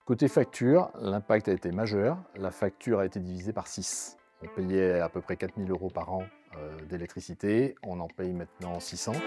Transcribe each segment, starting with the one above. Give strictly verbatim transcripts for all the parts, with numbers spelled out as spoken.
Côté facture, l'impact a été majeur. La facture a été divisée par six. On payait à peu près quatre mille euros par an euh, d'électricité. On en paye maintenant six cents.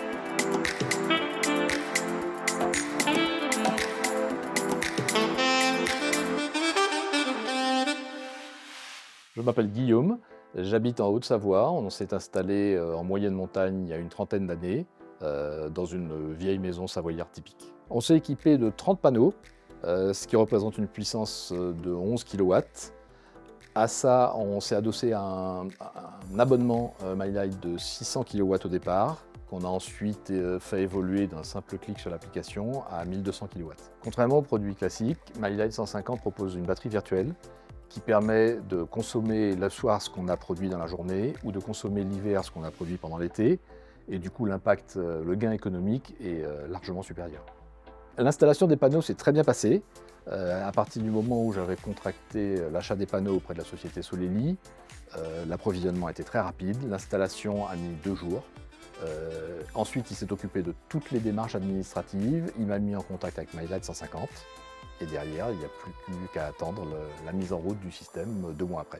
Je m'appelle Guillaume, j'habite en Haute-Savoie. On s'est installé euh, en moyenne montagne il y a une trentaine d'années, euh, dans une vieille maison savoyarde typique. On s'est équipé de trente panneaux, euh, ce qui représente une puissance de onze kilowatts. À ça, on s'est adossé à un, un abonnement euh, MyLight de six cents kilowatts au départ, qu'on a ensuite euh, fait évoluer d'un simple clic sur l'application à mille deux cents kilowatts. Contrairement aux produits classiques, MyLight cent cinquante propose une batterie virtuelle qui permet de consommer le soir ce qu'on a produit dans la journée ou de consommer l'hiver ce qu'on a produit pendant l'été. Et du coup, l'impact, le gain économique est largement supérieur. L'installation des panneaux s'est très bien passée. Euh, à partir du moment où j'avais contracté l'achat des panneaux auprès de la société Soleil, euh, l'approvisionnement a été très rapide. L'installation a mis deux jours. Euh, ensuite, il s'est occupé de toutes les démarches administratives. Il m'a mis en contact avec MyLight cent cinquante. Et derrière, il n'y a plus qu'à attendre le, la mise en route du système deux mois après.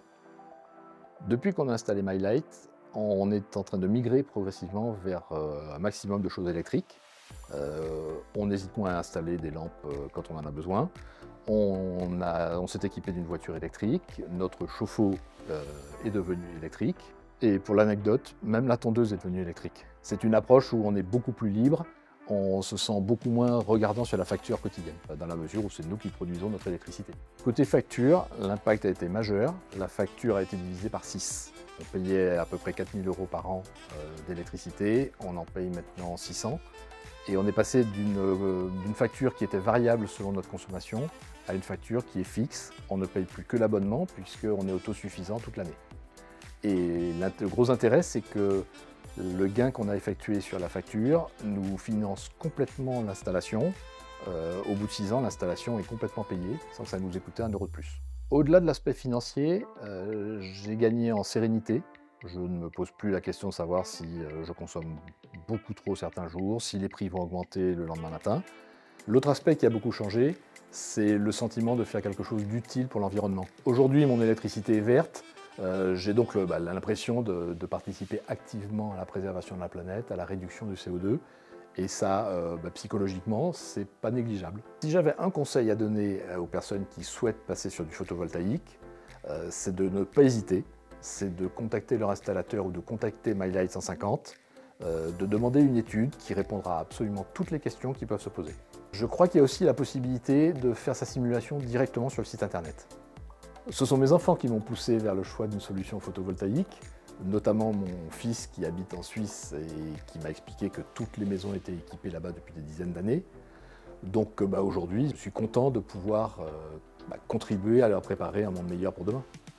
Depuis qu'on a installé MyLight, on est en train de migrer progressivement vers euh, un maximum de choses électriques. Euh, on hésite moins à installer des lampes euh, quand on en a besoin. On, a, on s'est équipé d'une voiture électrique. Notre chauffe-eau euh, est devenu électrique. Et pour l'anecdote, même la tondeuse est devenue électrique. C'est une approche où on est beaucoup plus libre. On se sent beaucoup moins regardant sur la facture quotidienne, dans la mesure où c'est nous qui produisons notre électricité. Côté facture, l'impact a été majeur. La facture a été divisée par six. On payait à peu près quatre mille euros par an euh, d'électricité. On en paye maintenant six cents. Et on est passé d'une euh, d'une facture qui était variable selon notre consommation à une facture qui est fixe. On ne paye plus que l'abonnement puisqu'on est autosuffisant toute l'année. Et le gros intérêt, c'est que le gain qu'on a effectué sur la facture nous finance complètement l'installation. Euh, au bout de six ans, l'installation est complètement payée sans que ça nous ait coûté un euro de plus. Au-delà de l'aspect financier, euh, j'ai gagné en sérénité. Je ne me pose plus la question de savoir si euh, je consomme beaucoup trop certains jours, si les prix vont augmenter le lendemain matin. L'autre aspect qui a beaucoup changé, c'est le sentiment de faire quelque chose d'utile pour l'environnement. Aujourd'hui, mon électricité est verte. Euh, j'ai donc bah, l'impression de, de participer activement à la préservation de la planète, à la réduction du C O deux. Et ça, euh, bah, psychologiquement, c'est pas négligeable. Si j'avais un conseil à donner aux personnes qui souhaitent passer sur du photovoltaïque, euh, c'est de ne pas hésiter. C'est de contacter leur installateur ou de contacter MyLight cent cinquante, euh, de demander une étude qui répondra à absolument toutes les questions qui peuvent se poser. Je crois qu'il y a aussi la possibilité de faire sa simulation directement sur le site internet. Ce sont mes enfants qui m'ont poussé vers le choix d'une solution photovoltaïque, notamment mon fils qui habite en Suisse et qui m'a expliqué que toutes les maisons étaient équipées là-bas depuis des dizaines d'années. Donc bah, aujourd'hui, je suis content de pouvoir euh, bah, contribuer à leur préparer un monde meilleur pour demain.